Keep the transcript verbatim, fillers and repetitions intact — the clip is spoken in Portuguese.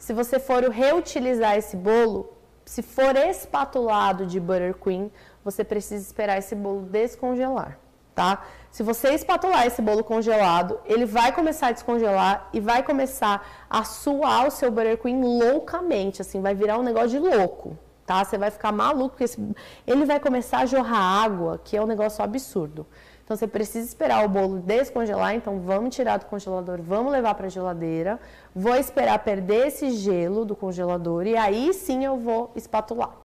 Se você for reutilizar esse bolo, se for espatulado de buttercream, você precisa esperar esse bolo descongelar, tá? Se você espatular esse bolo congelado, ele vai começar a descongelar e vai começar a suar o seu buttercream loucamente, assim, vai virar um negócio de louco, tá? Você vai ficar maluco, porque esse, ele vai começar a jorrar água, que é um negócio absurdo. Então, você precisa esperar o bolo descongelar, então vamos tirar do congelador, vamos levar para a geladeira, vou esperar perder esse gelo do congelador e aí sim eu vou espatular.